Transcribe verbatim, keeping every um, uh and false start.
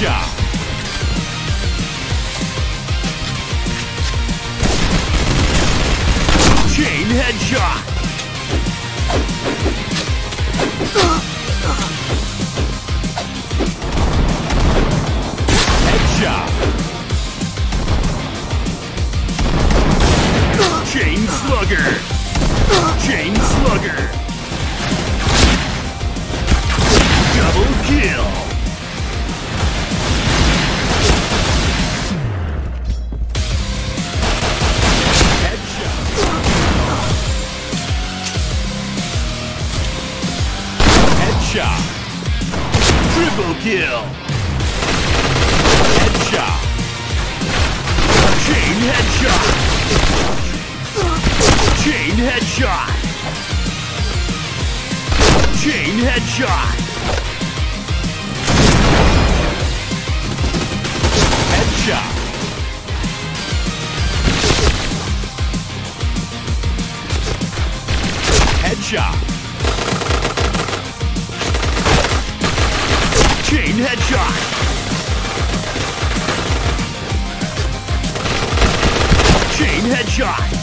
Headshot. Chain headshot. Headshot. Chain slugger. Chain slugger. Double kill. Headshot. Headshot. Triple kill. Headshot. Chain headshot. Chain headshot. Chain headshot. Headshot. Headshot. Chain headshot. Chain headshot.